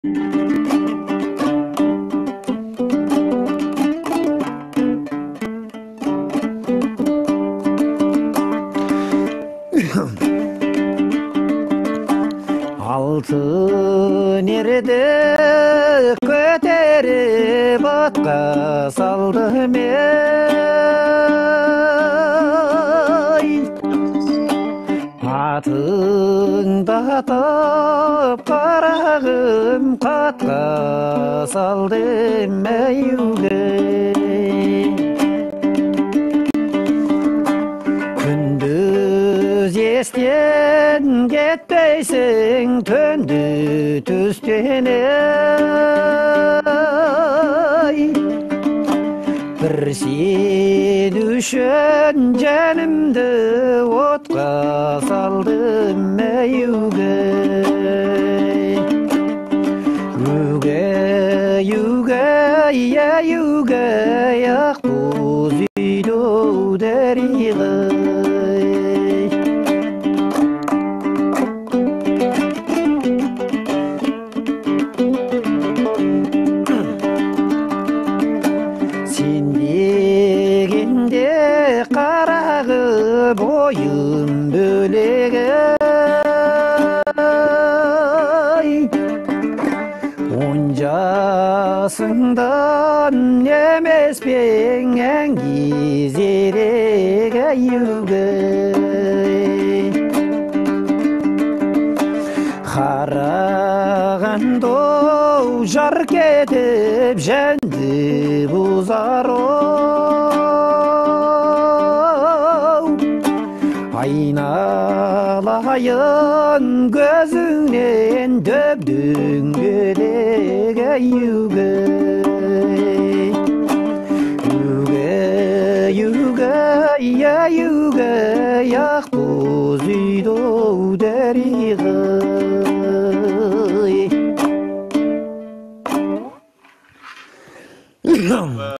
Алтын ерді көтеріп атқа салдым ей. Атыңды атып қарағым қатқа салдым әйуге. Күндіз естен кетпейсің, түнді түстен ей. Бір сен үшін жанымды отқа салдым әйуге. Үгей, үгей, әйугей, ақбоз үйді дәріғі. Сен дегенде қарағы бойым бөлегі. Он жасыңдан емес пең әңгезерек әйугей. Қарағанды жар кетіп жәнді бұзар оу. Айналайын көзіңнен дөп-дөңгелек әйугей. Үгей, үгей, әйугей, ақбоз үйді дәріғі.